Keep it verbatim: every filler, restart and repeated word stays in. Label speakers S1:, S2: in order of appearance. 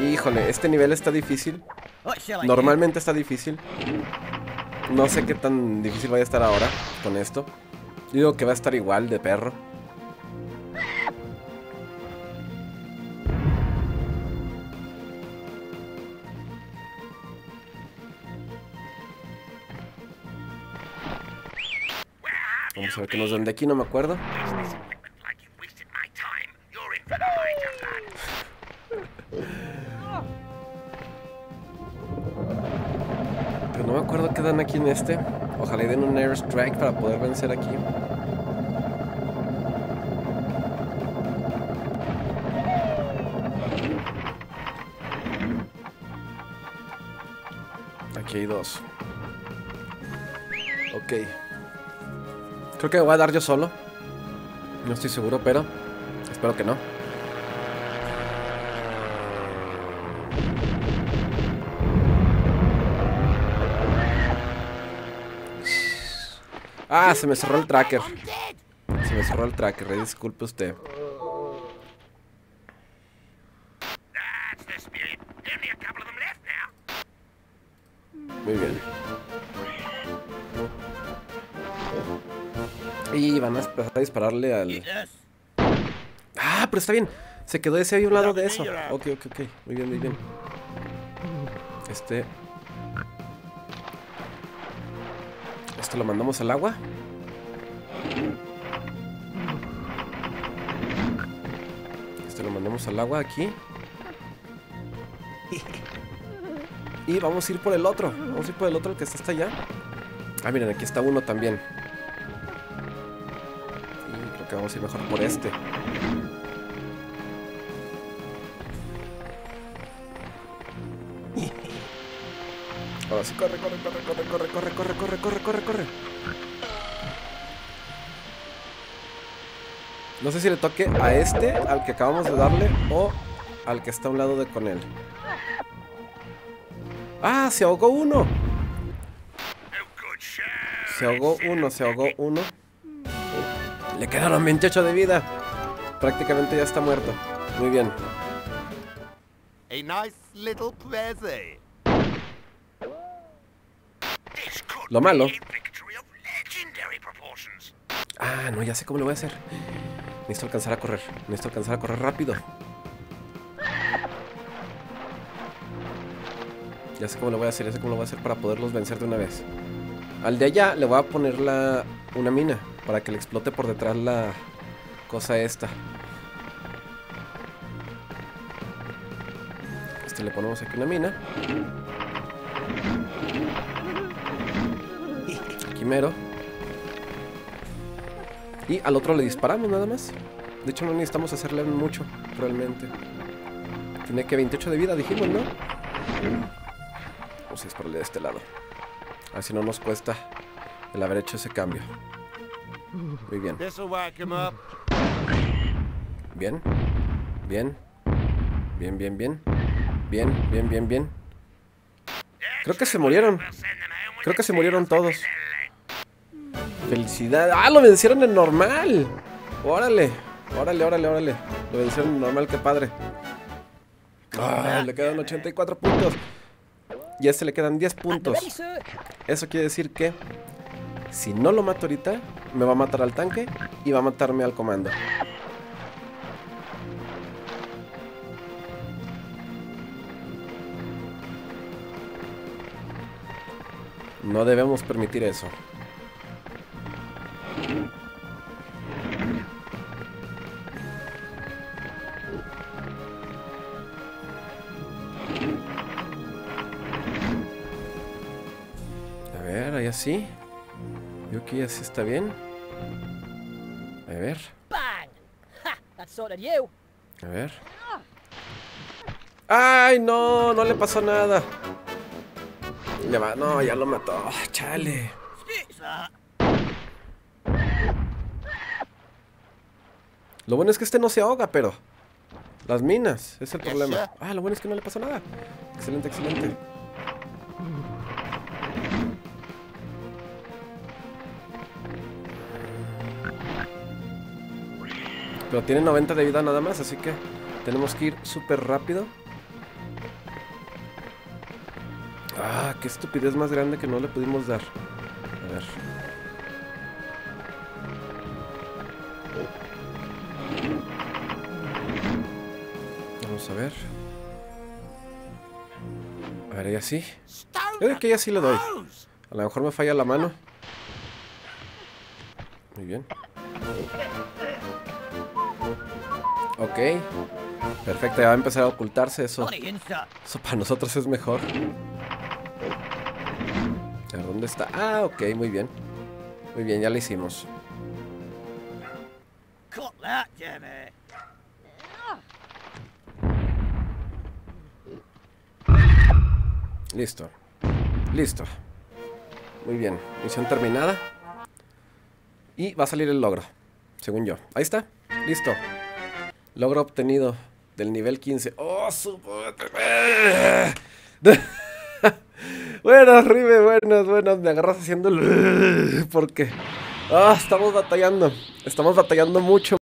S1: Híjole, este nivel está difícil. Normalmente está difícil. No sé qué tan difícil vaya a estar ahora con esto. Digo que va a estar igual de perro. Vamos a ver qué nos dan de aquí, no me acuerdo. Pero no me acuerdo qué dan aquí en este. Ojalá y den un airstrike para poder vencer aquí. Aquí hay dos. Ok. Creo que me voy a dar yo solo. No estoy seguro, pero espero que no. Ah, se me cerró el tracker. Se me cerró el tracker, eh, disculpe usted. Muy bien. Y van a empezar a dispararle al... Ah, pero está bien. Se quedó ese ahí a un lado de eso. Ok, ok, ok. Muy bien, muy bien. Este... Este lo mandamos al agua. Este lo mandamos al agua aquí. Y vamos a ir por el otro. Vamos a ir por el otro, el que está hasta allá. Ah, miren, aquí está uno también. Y creo que vamos a ir mejor por este. Ahora sí, corre, corre, corre, corre, corre, corre, corre, corre, corre, corre, corre. No sé si le toque a este, al que acabamos de darle, o al que está a un lado de con él. ¡Ah! Se ahogó uno. Se ahogó uno, se ahogó uno. Le quedaron veintiocho de vida. Prácticamente ya está muerto. Muy bien.
S2: A nice little present.
S1: Lo malo. Ah, no, ya sé cómo lo voy a hacer. Necesito alcanzar a correr. Necesito alcanzar a correr rápido. Ya sé cómo lo voy a hacer, ya sé cómo lo voy a hacer para poderlos vencer de una vez. Al de allá le voy a poner la, una mina para que le explote por detrás la cosa esta. Este le ponemos aquí una mina. Aquí mero. Y al otro le disparamos nada más. De hecho no necesitamos hacerle mucho, realmente. Tiene que veintiocho de vida, dijimos, ¿no? Vamos a dispararle de este lado. A ver si no nos cuesta el haber hecho ese cambio. Muy bien. Bien. Bien. Bien, bien, bien. Bien, bien, bien, bien. Creo que se murieron. Creo que se murieron todos. Felicidad. ¡Ah! Lo vencieron en normal. Órale. Órale, órale, órale. Lo vencieron en normal, qué padre. Ah, le quedan ochenta y cuatro puntos. Y a este le quedan diez puntos. Eso quiere decir que si no lo mato ahorita, me va a matar al tanque y va a matarme al comando. No debemos permitir eso. A ver, ahí así. Creo que ya sí está bien. A ver. A ver. ¡Ay, no! No le pasó nada. Le va... No, ya lo mató. Oh, chale. Lo bueno es que este no se ahoga, pero... Las minas, es el problema. Ah, lo bueno es que no le pasó nada. Excelente, excelente. Pero tiene noventa de vida nada más, así que tenemos que ir súper rápido. Ah, qué estupidez más grande que no le pudimos dar. A ver. Vamos a ver. A ver, ella sí. Yo creo que ella sí le doy. A lo mejor me falla la mano. Muy bien. Ok. Perfecto, ya va a empezar a ocultarse eso. Eso para nosotros es mejor. A ver, ¿dónde está? Ah, ok, muy bien. Muy bien, ya lo hicimos. Listo. Listo. Muy bien. Misión terminada. Y va a salir el logro, según yo. Ahí está. Listo. Logro obtenido del nivel quince. ¡Oh, su... Buenas, Ribe, buenas, buenas. Me agarras haciendo el... Porque... Ah, estamos batallando. Estamos batallando mucho.